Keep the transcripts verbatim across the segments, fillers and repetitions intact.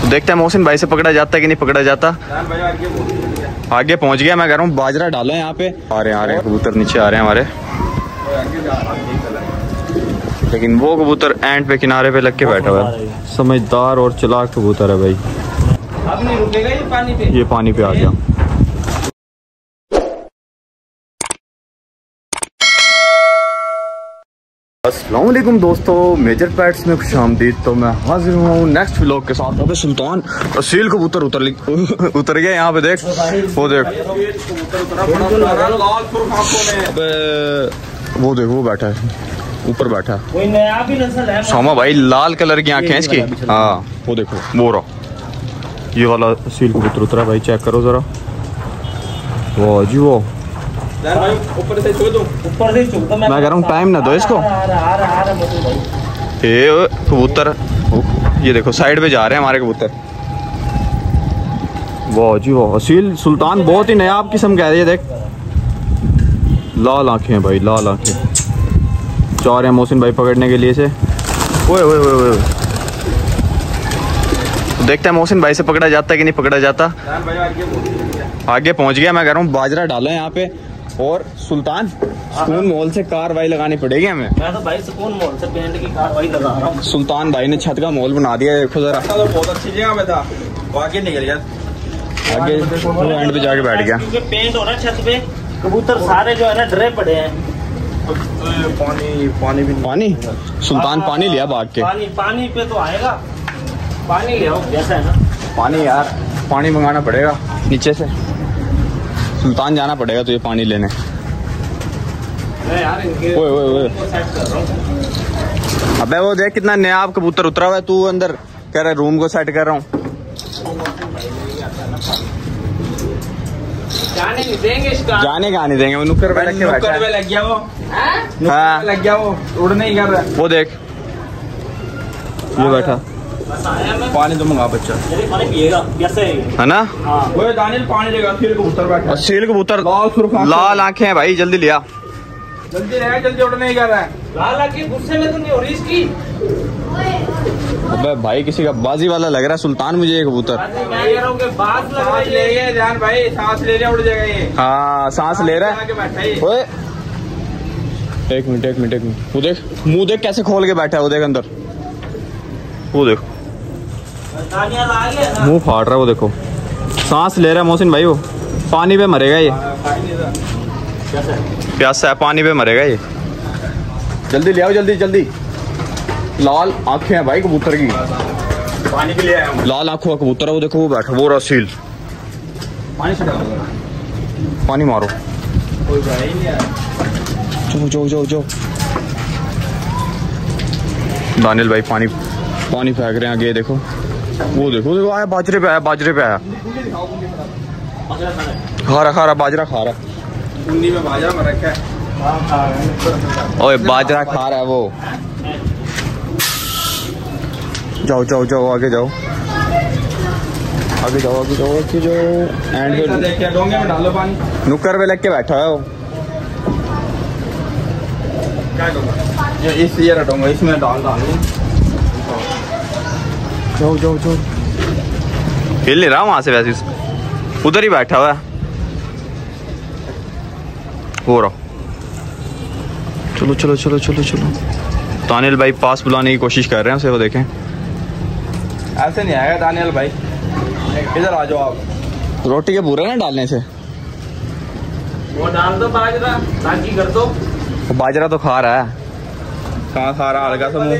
देखते हैं मोहसिन भाई से पकड़ा जाता है कि नहीं पकड़ा जाता। आगे पहुंच गया, मैं कह रहा हूँ बाजरा डालो यहाँ पे। आ रहे हैं आ रहे हैं कबूतर नीचे आ रहे हैं हमारे, लेकिन वो कबूतर एंड पे किनारे पे लग के बैठा हुआ है। समझदार और चालाक कबूतर है भाई। अब नहीं रुकेगा ये पानी पे, ये पानी पे आ गया। अस्सलाम वालेकुम दोस्तों, मेजर पैट्स में खुशामदीद। तो मैं हाजिर हूँ नेक्स्ट व्लॉग के साथ। अबे सुल्तान असील कबूतर उतर उतर गया यहाँ पे, देख वो देख। अबे वो देख वो बैठा है ऊपर बैठा है सामा भाई, लाल कलर की आंखें हैं इसकी। हाँ वो देखो वो रहा, ये वाला असील कबूतर उतरा भाई, चेक करो जरा। वाह जी वो ऊपर से छू दो, ऊपर से छू दो। मैं कह रहा हूँ टाइम ना दो इसको। ये कबूतर ये देखो साइड पे जा रहे हैं हमारे कबूतर। वाह जी वाह, असील सुल्तान बहुत ही नायाब किस्म का है ये, देख लाल आंखें हैं भाई, लाल आंखें। चाह रहे हैं मोहसिन भाई पकड़ने के लिए से। ओए ओए ओए ओए, देखते हैं मोहसिन भाई से पकड़ा जाता है कि नहीं पकड़ा जाता। आगे पहुंच गया, मैं कह रहा हूँ बाजरा डालो यहाँ पे। और सुल्तान सुकून मॉल से कार्रवाई लगानी पड़ेगी हमें। मैं तो भाई सुकून मॉल से पेंट की कार्रवाई लगा रहा हूँ। सुल्तान भाई ने छत का मॉल बना दिया, देखो जरा। तो बहुत अच्छी जगह पे था, आगे निकल गया, आगे वो एंड पे जाके बैठ गया। क्योंकि पेंट हो रहा है छत पे, कबूतर सारे जो है ना डरे पड़े हैं। पानी पानी भी पानी सुल्तान पानी लिया भाग के। पानी पानी पे तो आएगा, पानी ले आओ जैसा है ना। पानी यार पानी मंगाना पड़ेगा नीचे से, सुल्तान जाना पड़ेगा तो ये पानी लेने। यार इनके ओए ओए ओए, सेट कर रहा हूं। अबे वो देख कितना नायाब कबूतर उतरा हुआ है, तू अंदर कह रहा रूम को सेट कर रहा हूँ। जाने नहीं देंगे इसका, जाने का नहीं देंगे, वो नुक्कर पे लग के बैठा है। लग गया वो, हाँ लग गया वो, उड़ नहीं कर रहा। वो देख ये बैठा। पानी तो मंगा बच्चा, पानी पिएगा कैसे है ना। हाँ वो दानियल पानी लेगा, फिर कबूतर बैठा। असील कबूतर लाल आंखें हैं भाई, जल्दी लिया, जल्दी रहा, जल्दी उड़ नहीं कर रहा है। लाल आंखें गुस्से में तो नहीं हो रही इसकी। अबे भाई किसी का बाजी वाला लग रहा है सुल्तान मुझे ये कबूतर। मैं कह रहा हूँ कि बात लग रही ले गए जान भाई, सांस ले रहा उड़ जाएगा ये। हाँ सांस ले रहा है। ओए एक मिनट एक मिनट एक मिनट, वो देख मुंह देख कैसे खोल के बैठा है, वो देख अंदर, वो देख मुंह फाड़ रहा है, वो देखो सांस ले रहा है मोहसिन भाई। वो पानी पे मरेगा ये, प्यासा है, पानी पे मरेगा ये। जल्दी ले आओ जल्दी जल्दी। लाल आंखें हैं भाई कबूतर की, पानी के लिए लाल आंखों का कबूतर है, वो देखो वो बैठा, वो रसील। पानी से पानी मारो, जाओ जाओ जाओ जाओ। दानियल भाई पानी पानी फेंक रहे हैं आगे, देखो वो देखो देखो आया, बाजरे पे आया, बाजरे पे आया, खा रहा खा रहा बाजरा खा रहा। कुंडी में बाजरा में रखा है। ओए बाजरा खा रहा है वो। जाओ जाओ जाओ आगे जाओ आगे जाओ आगे जाओ आगे जाओ। एंड पे देखिए डोंगे में डालो पानी, नुक्कर पे लग के बैठा है वो। क्या करूँगा ये इस ये रटूंगा, इसमें डाल डाल। जाओ जाओ जाओ, हिल नहीं रहा वहां से, वैसे उधर ही बैठा हुआ है। हो रहा, चलो चलो चलो चलो चलो। दानियल भाई पास बुलाने की कोशिश कर रहे हैं उसे, वो देखें। ऐसे नहीं आएगा दानियल भाई, इधर आ जाओ आप। रोटी के बुरे ना डालने से, वो डाल दो बाजरा, ताकि कर दो। वो बाजरा तो खा रहा है। कहाँ खा रहा, हल्का सा मुँह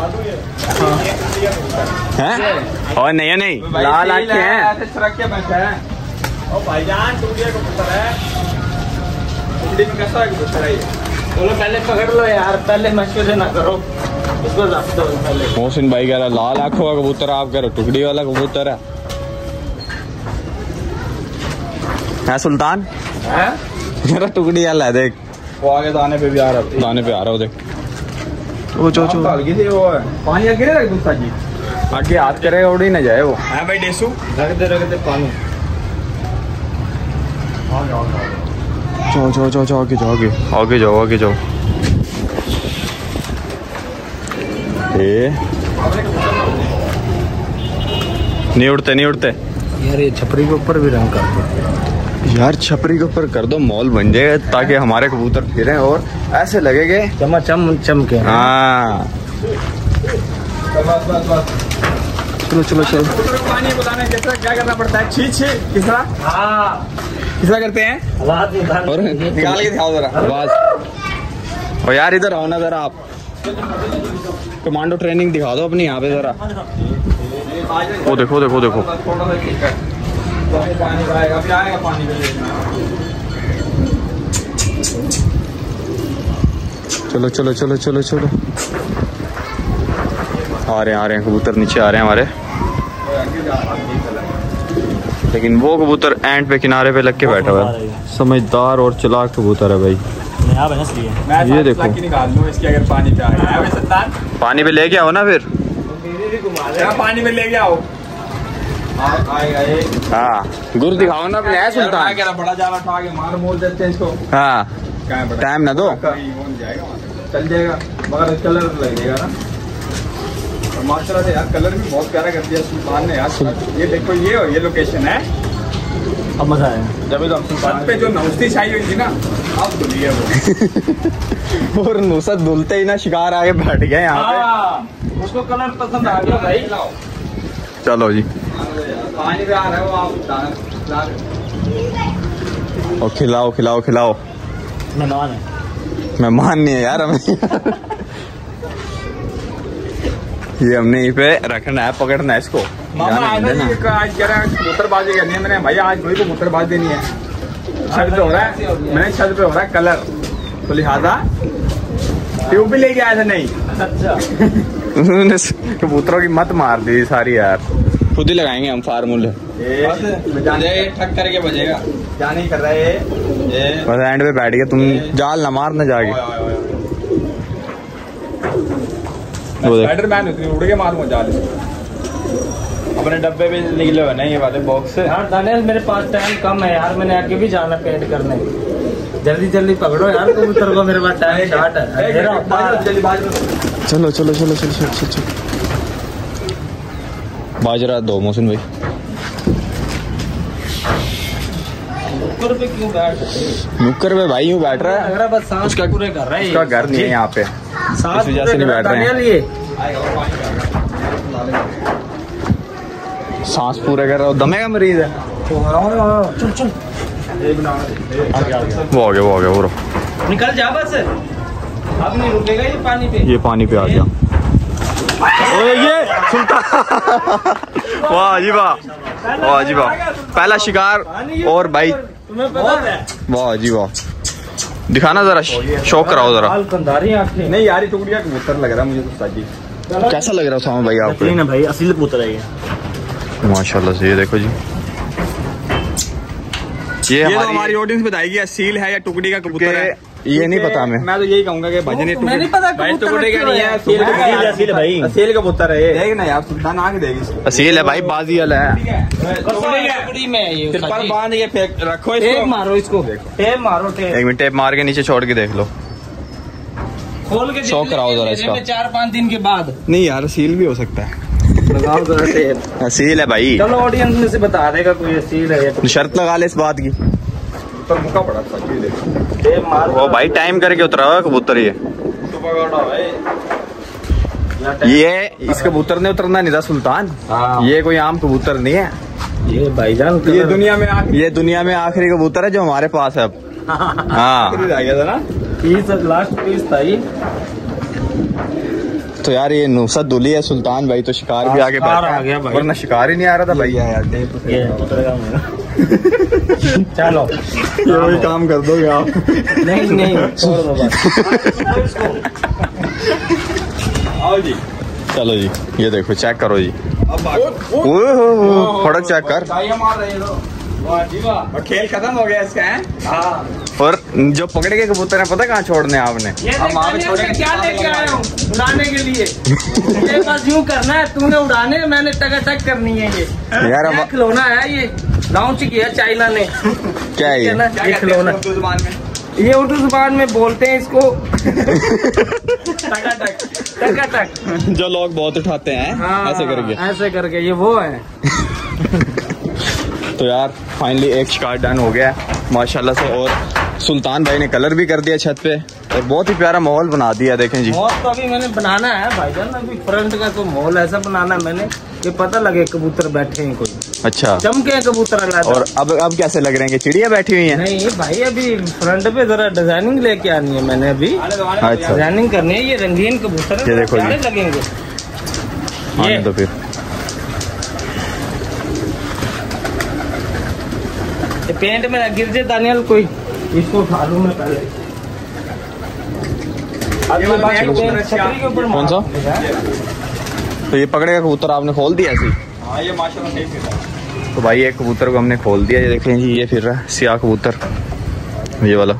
हैं? और नहीं है नहीं, लाल आंखें हैं। ऐसे सरक के बैठा है। ओ भाईजान टूटिया कबूतर है, टुकड़ी में कैसा कबूतर है ये? बोलो पहले पकड़ लो यार, पहले मशवरे ना करो, इसको रख दो पहले। मोहसिन भाई कह रहा लाल आंखों का कबूतर, आप कह रहे टुकड़ी वाला कबूतर है। है सुल्तान है जरा टुकड़ी वाला है, देख वो आगे दाने पे भी आ रहा है, दाने पे आ रहा हो, देख वो जो जो हल्की सी वो है। पानी आगे रख दूँ जी, आगे हाथ करेगा उड़ ही ना जाए वो। है भाई डेसू, रख दे रख दे पानी। जाओ जाओ जाओ जाओ आगे जाओ आगे आगे जाओ आगे जाओ। ए नहीं उड़ते नहीं उड़ते यार। ये छपरी के ऊपर भी रंग कर यार, छपरी के ऊपर कर दो, मॉल बन जाएगा ताकि हमारे कबूतर फिरें और ऐसे लगेगे चमा चम चमके। हाँ चलो चलो चलो। पानी बुलाने कैसा क्या करना पड़ता है? छी छी किसरा? हाँ किसरा करते हैं? आवाज और निकाल के दिखाओ जरा आवाज। और यार इधर आओ ना जरा, आप कमांडो ट्रेनिंग दिखा दो अपनी यहाँ पे जरा। वो देखो देखो देखो चलो चलो चलो चलो चलो। आ रहे हैं आ रहे हैं कबूतर, नीचे आ रहे हैं हमारे। लेकिन वो कबूतर एंड पे किनारे पे लग के बैठा हुआ है। समझदार और चालाक कबूतर है भाई। ये देखो निकाल लूं इसकी अगर पानी पे आ गया। पानी पे लेके आओ ना फिर। पानी पे लेके आओ। हाँ गुरु दिखाओ ना अपने। है सुल्तान बड़ा जाला उठा के मार मोल देते हैं इसको। हाँ टाइम ना दो, चल जाएगा मगर कलर लगेगा ना। और माशाल्लाह से यार कलर भी बहुत प्यारा कर दिया सुल्तान ने यार। ये देखो ये ये लोकेशन है। अब मजा आया जब तो हम पे जो नौस्ती छाई हुई थी ना, अब धुलिए वो। और नुसरत धुलते ही ना शिकार आगे बैठ गए यहाँ पे। उसको कलर पसंद आ गया भाई। चलो जी पानी पे आ रहे हो आप, और खिलाओ खिलाओ खिलाओ। मेहमान है। मेहमान नहीं है यार हमें। ये हमने यहीं पे रखना है, पकड़ना है इसको। मामा आज कह रहा है कबूतरबाजी करनी है। मैंने भैया आज कोई कबूतरबाजी देनी है। छत पे हो रहा है, मैंने छत पे हो रहा है कलर, तो लिहाजा ट्यूब भी लेके आया था। नहीं अच्छा कबूतरों की मत मार दी सारी यार। खुद ही लगाएंगे हम फार्मूले। ठक करके बजेगा। क्या नहीं कर रहे ये बस एंड पे बैठ गया। तुम जाल ना मार ना जाके। स्पाइडरमैन उड़ के मारूंगा जाल। अपने डब्बे भी निकले हुए नहीं ये वाले बॉक्स से। यार दानियल मेरे पास टाइम कम है यार, मैंने आगे भी जाना पेंट करने। जल्दी जल्दी पकड़ो यार कबूतर को, मेरे पास टाइम शॉर्ट है। चलो चलो चलो चलो चलो चलो। बाजरा दो मोहसिन भाई। नुक्कर पे क्यों बैठ नुक्कर पे भाई यूँ बैठ रहा है। बस सांस उसका पूरे कर रहा है। उसका घर नहीं है यहाँ पे, इस वजह से नहीं बैठ रहे हैं। सांस पूरे कर रहा हो, दमे का मरीज है। चल चल वो हो गया वो हो गया। वो निकल जा बस, अब नहीं रुकेगा ये पानी पे। ये पानी पे आ गया। ओ ये सुल्तान वाह जी वाह, वाह जी वाह, पहला शिकार। और भाई तुम्हें पता है वाह जी वाह, दिखाना जरा, शौक कराओ जरा। नहीं यार टुकड़िया कबूतर लग रहा है मुझे तो साजी। कैसा लग रहा है सामा भाई आपको? नहीं भाई असली कबूतर है ये माशाल्लाह से। ये देखो जी, ये, ये तो हमारी ऑडियंस बताएगी असील है या टुकड़ी का कबूतर है। ये नहीं पता हमें। मैं तो यही कहूंगा कि भजन नहीं पता भाई टुकड़ी का नहीं है, असील असील है भाई, असील कबूतर है। देख ना यार सुल्तान आके देगी। असील है भाई, बाजी वाला है। टुकड़ी में ये पर बांध के फेंक रखो इसको, टेप मारो इसको, टेप मारो टेप। एक मिनट टेप मार के नीचे छोड़ के देख लो, खोल के शौक कराओ जरा इसका। चार पाँच दिन के बाद। नहीं यार असील भी हो सकता है। असील है भाई। चलो ऑडियंस में से बता देगा कोई असील है या शर्त लगा ले इस बात की। ऊपर मुका पड़ा था टेप मार। ओ भाई टाइम करके उतरा हुआ कबूतर। ये ये इस कबूतर ने उतरना नहीं था सुल्तान, ये कोई आम कबूतर नहीं है। ये भाईजान ये दुनिया में ये दुनिया में आखिरी कबूतर है जो हमारे पास है अब। हाँ गया था ना, पीस लास्ट पीस था ये। तो यार ये नुसरत दुली है सुल्तान भाई, तो शिकार भी आगे बैठा आ गया भाई, वरना शिकार ही नहीं आ रहा था भाई। यार ये चलो ये वही काम कर दोगे आप? नहीं नहीं छोड़ दो बस। आओ जी, चलो जी, ये देखो चेक करो जी। अब थोड़ा चेक कर। मार रहे हो। वाह जी वाह, और खेल खत्म हो गया इसका है। हाँ, और जो पकड़े के कबूतर है पता कहाँ छोड़ने आपने? ये क्या लेके आया हूँ उड़ाने के लिए। ये बस यूँ करना है, तूने उड़ाने, मैंने टक करनी है। ये यार क्या खिलौना है ये, लॉन्च किया चाइना ने। क्या है ये? ये खिलौना उर्दू जुबान में, ये उर्दू जुबान में बोलते हैं इसको टका टक। टक जो लोग बहुत उठाते हैं ऐसे करके ऐसे करके ये वो है। तो यार फाइनली एक शिकार डन हो गया माशाल्लाह से। और सुल्तान भाई ने कलर भी कर दिया छत पे और बहुत ही प्यारा माहौल बना दिया। देखें जी माहौल तो अभी मैंने बनाना है भाईजान, अभी फ्रंट का तो माहौल ऐसा बनाना है मैंने कि पता लगे कबूतर बैठे हैं कोई। अच्छा चमके हैं कबूतर अलग। और अब अब कैसे लग रहे हैं कि चिड़िया बैठी हुई हैं? नहीं भाई अभी फ्रंट पे जरा डिजाइनिंग लेके आनी है मैंने अभी। अच्छा डिजाइनिंग करनी है। ये रंगीन कबूतर ये देखो जी लगेंगे ये तो फिर ये पेंट में गिर जाए दानियल कोई इसको उठा लूं मैं पहले। कौन सा? तो ये पकड़ेगा कबूतर आपने खोल दिया ऐसी? हाँ ये माशाल्लाह सही फिर रहा है। तो भाई एक कबूतर को हमने खोल दिया। ये देखें जी ये फिर रहा है सियाह कबूतर ये वाला।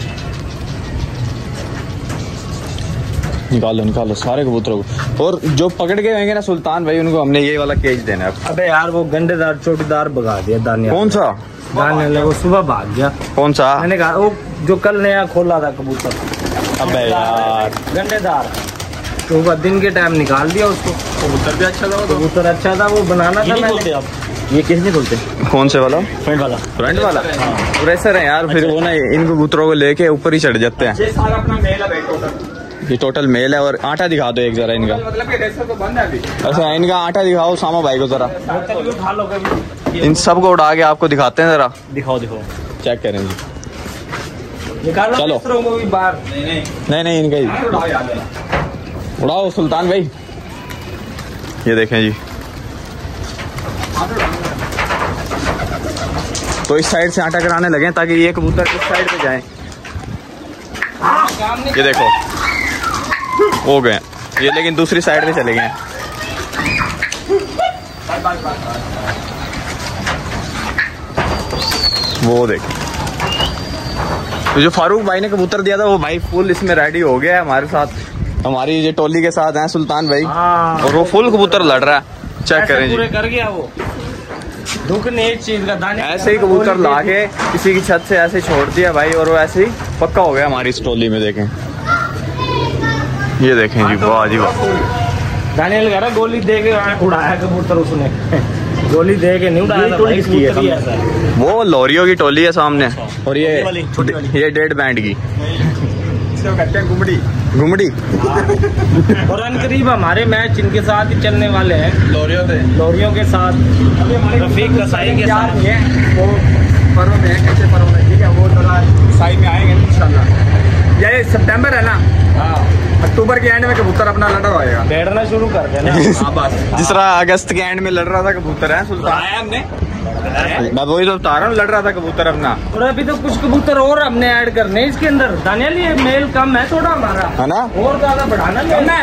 निकालो निकालो सारे कबूतरों को। और जो पकड़ के होंगे ना सुल्तान भाई उनको हमने ये वाला केज देना है। अबे यार वो गंडेदार चोटीदार भगा दिया दानियल। कौन सा? दानियल वो सुबह भाग गया। कौन सा? मैंने कहा वो जो कल नया खोला था कबूतर। अबे यार गंडेदार तो वो दिन के टाइम निकाल दिया उसको। कबूतर भी अच्छा था। कबूतर अच्छा था वो बनाना था मैंने। ये किस नहीं बोलते? कौन से वाला? फ्रंट वाला। फ्रंट वाला रेसर है यार। फिर वो ना इन कबूतरों को लेके ऊपर ही चढ़ जाते हैं। ये सारा अपना मेल है टोटल। ये टोटल मेल है। और आटा दिखा दो एक जरा इनका। मतलब कि रेसर तो बंद है अभी। अच्छा इनका आटा दिखाओ सामा भाई को जरा। उठा लो कभी। इन सब को उड़ा के आपको दिखाते हैं जरा। दिखाओ दिखाओ चेक करें जी। निकालो चलो। दूसरों को भी बाहर। नहीं नहीं नहीं नहीं इनका ही उड़ाओ याद है। उड़ाओ सुल्तान भाई। ये देखें जी तो इस साइड से आटा कराने लगे ताकि ये कबूतर इस साइड पे जाए। ये देखो हो गए ये लेकिन दूसरी साइड पे चले गए। वो देखो तो जो फारूक भाई ने कबूतर दिया था वो भाई फुल इसमें रेडी हो गया है हमारे साथ। हमारी ये टोली के साथ हैं सुल्तान भाई और वो फुल कबूतर लड़ रहा है। चेक करें जी पूरे कर गया वो। दुख नहीं इस चीज का दाने ऐसे ही कबूतर लाके किसी की छत से ऐसे छोड़ दिया भाई और वो ऐसे ही पक्का हो गया हमारी इस टोली में। देखें ये देखें जी वाह जी वाह। दानियल कह रहा गोली दे के उड़ाया कबूतर उसने। गोली दे के नहीं उड़ाया था भाई कबूतर ही ऐसा है। वो लोरियों की टोली है सामने और ये ये डेढ़ बैंड की इसको कहते हैं गुमड़ी। गुमड़ी और अनकरीब हमारे मैच इनके साथ ही चलने वाले हैं लोरियों से लोरियों के साथ रफीक कसाई के साथ। वो पर्व में है कैसे पर्व में ठीक है वो थोड़ा साई में आएंगे इंशाल्लाह। ये सितंबर है ना। हाँ अक्टूबर के एंड में कबूतर अपना लड़ा होएगा बैठना शुरू कर देना। हाँ बस जिस तरह अगस्त के एंड में लड़ रहा था कबूतर है सुल्तान। आया हमने मैं वही तो बता रहा हूँ लड़ रहा था कबूतर अपना। और अभी तो कुछ कबूतर और हमने ऐड करने इसके अंदर। दानियल ये मेल कम है थोड़ा हमारा है ना और ज्यादा बढ़ाना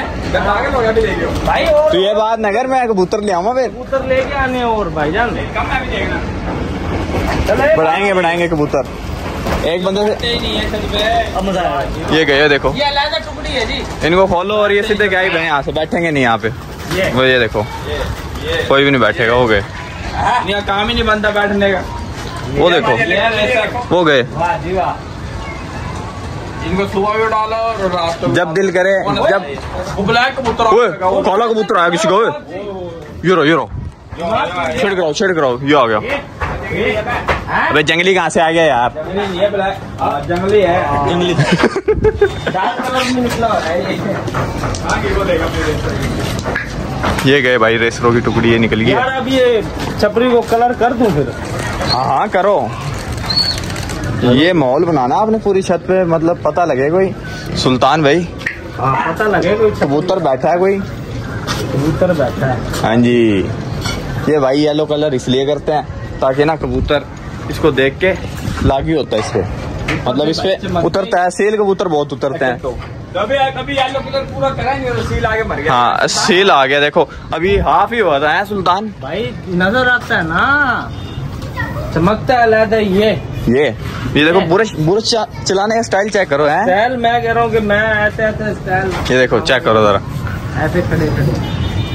है भाई। और तो ये बात नगर में कबूतर ले आऊंगा फिर कबूतर लेके आने और भाईजान कम है भी देखना। चले बढ़ाएंगे बढ़ाएंगे कबूतर। एक बंदे से नहीं है सच में। अब मजा आया। ये गए देखो ये अलग टुकड़ी है जी। इनको खोलो और ये सीधे क्या ही गए यहाँ से बैठेंगे नहीं यहाँ पे। ये वो ये देखो ये ये कोई भी नहीं बैठेगा। हो गए यहाँ काम ही नहीं बनता बैठने का। वो देखो ये वैसा। वो गए। वाह जी वाह। इनको सुबह भी डालो और रात को जब दिल करे जब वो ब्लैक कबूतर ओए काला कबूतर आया किसी को। ओए ये रो ये रो छिड़ कराओ छिड़ कराओ ये आ गया। अबे जंगली कहाँ से आ गया यार? जंगली ये ब्लैक जंगली है जंगली डार्क कलर में निकला है ये। हाँ ये वो देगा फिर। ये गए भाई रेसरों की टुकड़ी ये निकल गई। यार अब ये छपरी को कलर कर दूं फिर? हाँ हाँ करो। ये माहौल बनाना आपने पूरी छत पे मतलब पता लगे कोई सुल्तान भाई। हाँ पता लगे कोई कबूतर बैठा है कोई। कबूतर बैठा है। हाँ जी ये भाई येलो कलर इसलिए करते हैं ताकि ना कबूतर इसको देख के लागी होता है इस पे मतलब इस पे उतरता है। सेल कबूतर बहुत उतरते हैं। कभी कभी येलो कलर पूरा कराएंगे तो सील आगे मर गया। हाँ सेल आ गया देखो अभी हाफ ही हुआ था है सुल्तान भाई नजर आता है ना चमकता है लहदा ये ये ये देखो बुरश बुरश चलाने का स्टाइल चेक करो है। स्टाइल मैं कह रहा हूँ कि मैं ऐसे ऐसे स्टाइल ये देखो चेक करो जरा ऐसे खड़े खड़े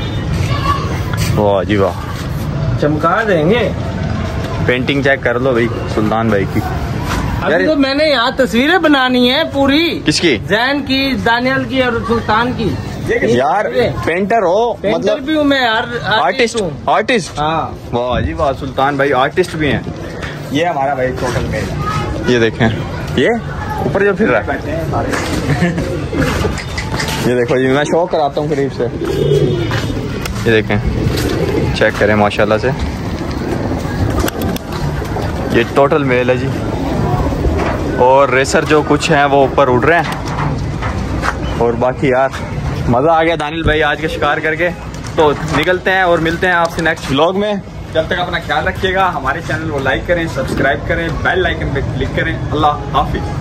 वाह जी वाह चमका देंगे। पेंटिंग चेक कर लो भाई सुल्तान भाई की। अभी तो मैंने यहाँ तस्वीरें बनानी है पूरी। किसकी? जैन की दानियल की और सुल्तान की। यार पेंटर हो पेंटर मतलब भी हूँ मैं, आर्टिस्ट हूँ। आर्टिस्ट हाँ वाह जी वाह, सुल्तान भाई आर्टिस्ट भी हैं। ये हमारा भाई टोटल मेल। ये देखें, ये ऊपर जो फिर रहा है बैठे हैं सारे। ये देखो जी, मैं शो कराता हूँ करीब से। ये देखें, चेक करें माशाल्लाह से, ये टोटल मेल है जी। और रेसर जो कुछ हैं वो ऊपर उड़ रहे हैं। और बाकी यार मज़ा आ गया दानिल भाई आज के शिकार करके। तो निकलते हैं और मिलते हैं आपसे नेक्स्ट व्लॉग में। जब तक अपना ख्याल रखिएगा, हमारे चैनल को लाइक करें, सब्सक्राइब करें, बेल आइकन पे क्लिक करें। अल्लाह हाफिज।